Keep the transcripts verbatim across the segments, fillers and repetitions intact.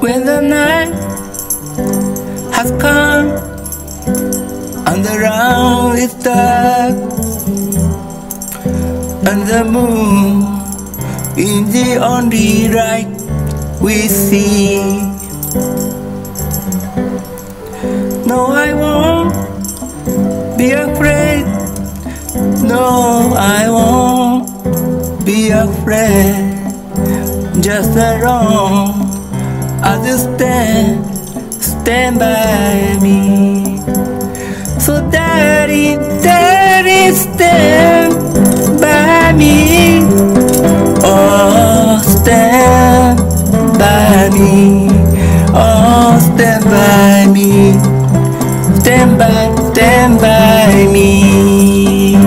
When the night has come and the ground is dark and the moon is the only light we see. No, I won't be afraid. No, I won't be afraid. Just alone as you stand, stand by me. So daddy, daddy, stand by me. Oh, stand by me. Oh, stand by me. Stand by, stand by me.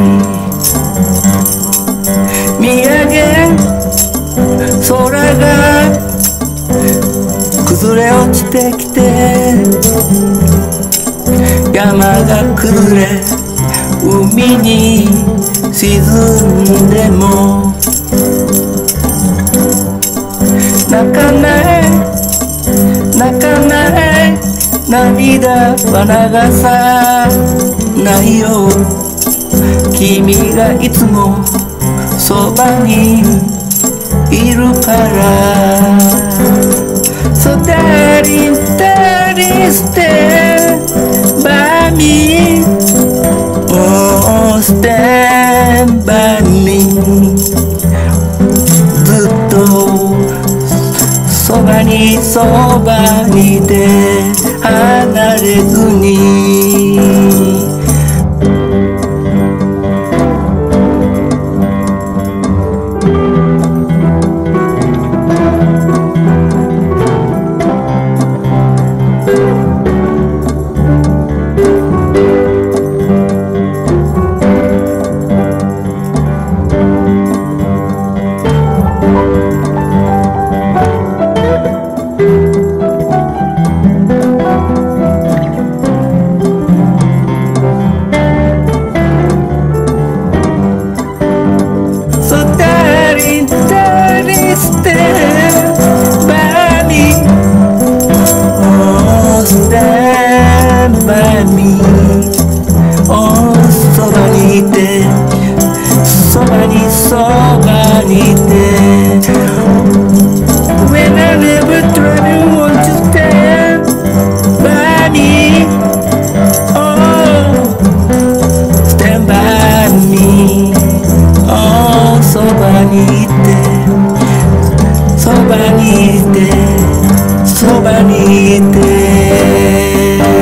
Me again. 空が崩れ落ちてきて山が崩れ海に沈んでも泣かない泣かない涙は流さないよ君がいつもそばにいるから So daddy, daddy, stand by me. Oh, stand by me. ずっとそばにそばにいて離れずにそばにいて